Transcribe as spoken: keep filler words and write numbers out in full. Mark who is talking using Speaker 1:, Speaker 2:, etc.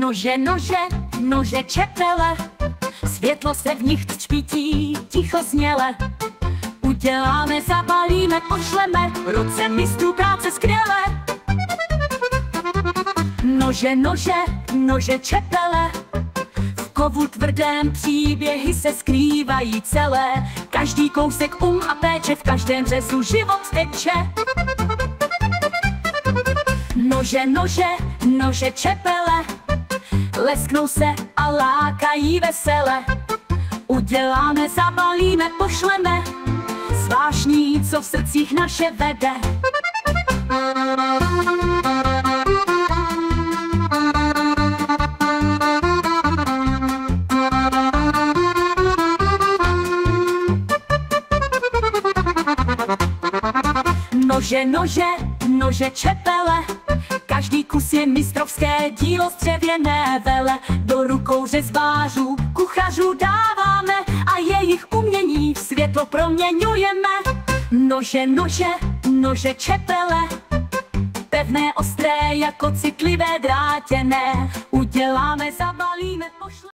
Speaker 1: Nože, nože, nože, čepele, světlo se v nich třpítí, ticho zněle. Uděláme, zabalíme, pošleme, ruce mistrů práce skvěle. Nože, nože, nože, čepele, v kovu tvrdém příběhy se skrývají celé. Každý kousek um a péče, v každém řezu život teče. Nože, nože, nože, čepele, lesknou se a lákají vesele. Uděláme, zabalíme, pošleme, zvláštní, co v srdcích naše vede. Nože, nože, nože, čepele, každý kus je mistrovské dílo z dřevěné vele. Do rukou řezbářů, kuchařů dáváme a jejich umění v světlo proměňujeme. Nože, nože, nože, čepele, pevné, ostré jako citlivé drátěné. Uděláme, zabalíme, pošleme.